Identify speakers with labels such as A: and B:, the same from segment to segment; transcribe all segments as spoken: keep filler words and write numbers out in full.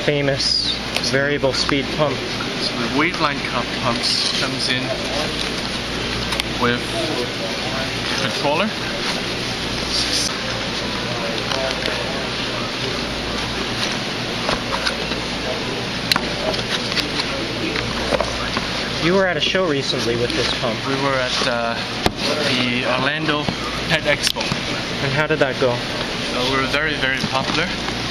A: famous variable speed pump.
B: So the Waveline cup pumps comes in with controller.
A: You were at a show recently with this pump.
B: We were at uh, the Orlando Pet Expo.
A: And how did that go?
B: Uh, we were very, very popular.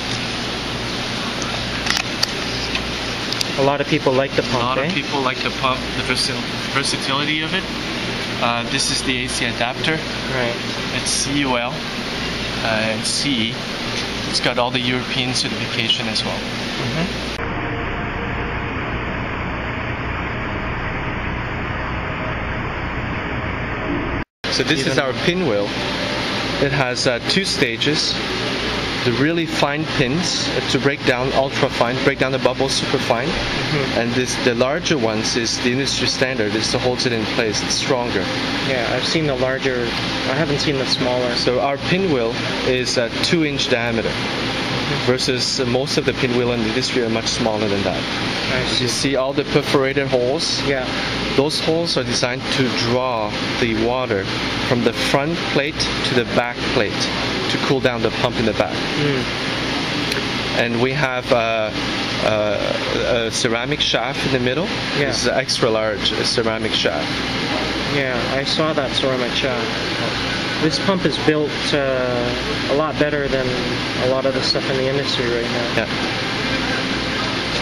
A: A lot of people like the pump,
B: A lot
A: eh?
B: of people like the pump, the versil versatility of it. Uh, this is the A C adapter.
A: Right.
B: It's C U L uh, and C E. It's got all the European certification as well.
A: Mm-hmm.
B: So this
A: Even
B: is our pinwheel. It has uh, two stages. The really fine pins uh, to break down ultra fine, break down the bubbles super fine.
A: Mm-hmm.
B: And this, the larger ones is the industry standard. It's to hold it in place. It's stronger.
A: Yeah, I've seen the larger. I haven't seen the smaller.
B: So our pinwheel is a two inch diameter. Versus uh, most of the pinwheel in the industry are much smaller than that.
A: I see.
B: You see all the perforated holes?
A: Yeah.
B: Those holes are designed to draw the water from the front plate to the back plate to cool down the pump in the back.
A: Mm.
B: And we have uh, uh, a ceramic shaft in the middle.
A: Yeah.
B: It's an extra large uh, ceramic shaft.
A: Yeah, I saw that ceramic shaft. This pump is built uh, a lot better than a lot of the stuff in the industry right now.
B: Yeah.